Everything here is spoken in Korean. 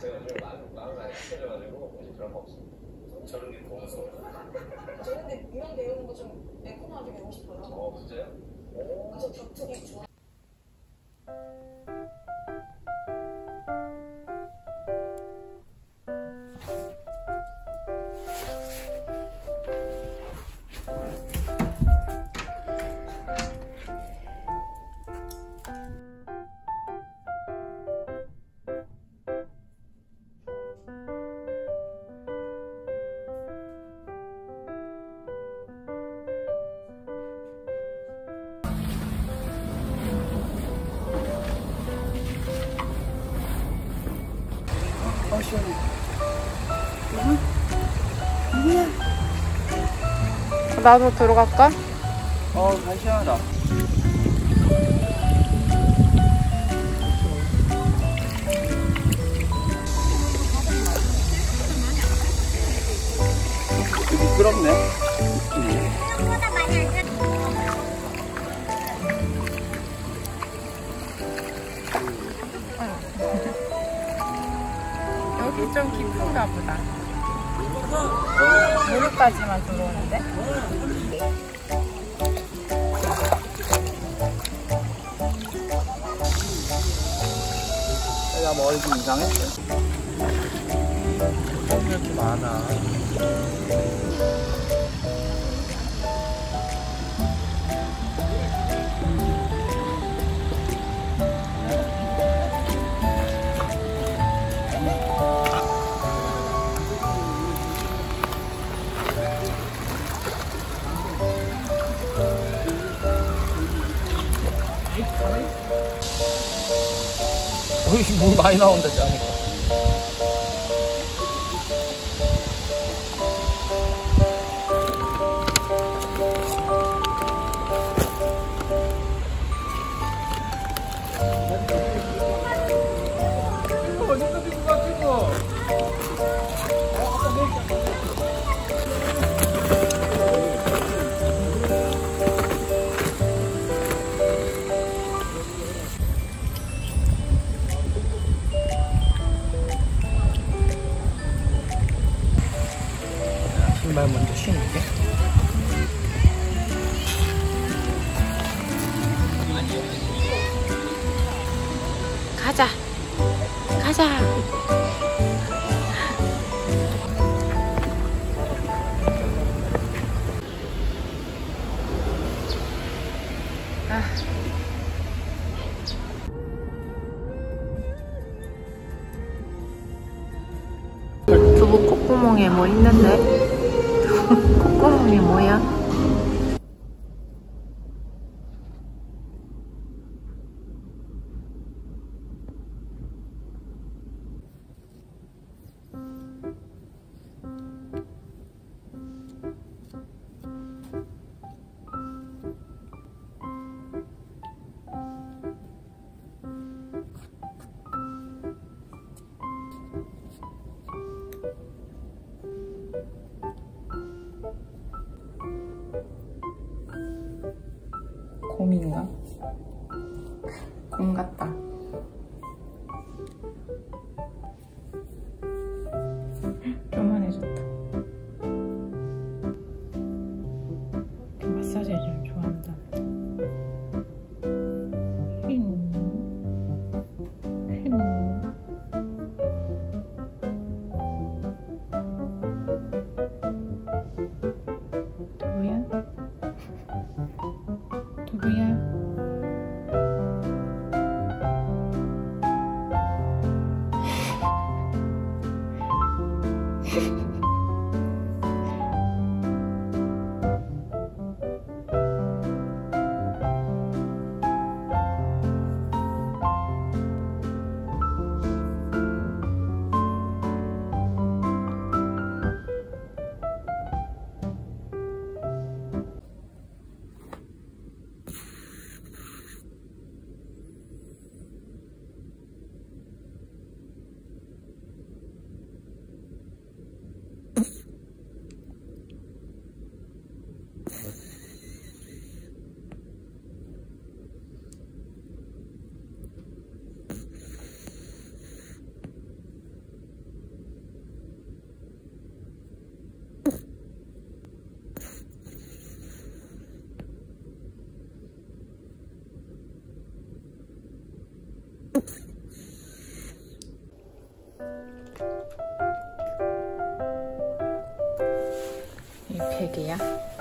제가 요즘 마음이 많이 약해져가지고 이제 그런 거 없습니다. 저런 게 보면서. 저는 근데 이런 내용인 거 좀 매콤하게 배우고 싶어요. 진짜요? 저 격투기 좋아. 시원해. 누구야? 나도 들어갈까? 잘 시원하다. 미끄럽네. 생각보다 많이 안 돼. 여기 좀 깊은가 보다. 무릎까지만 들어오는데? 내가 머리 좀 이상했어. 이렇게 많아. 어이, 물 많이 나온다, 짜니까. 어디까지 누가 찍어? 신발 먼저 신을게. 가자. 가자. 두부 콧구멍에 뭐 있는데? 콧구멍이 뭐야? 곰인가? 곰 같다. 쪼만해졌다. 마사지 해주면 좋아한다. 누구야? 이 베개야?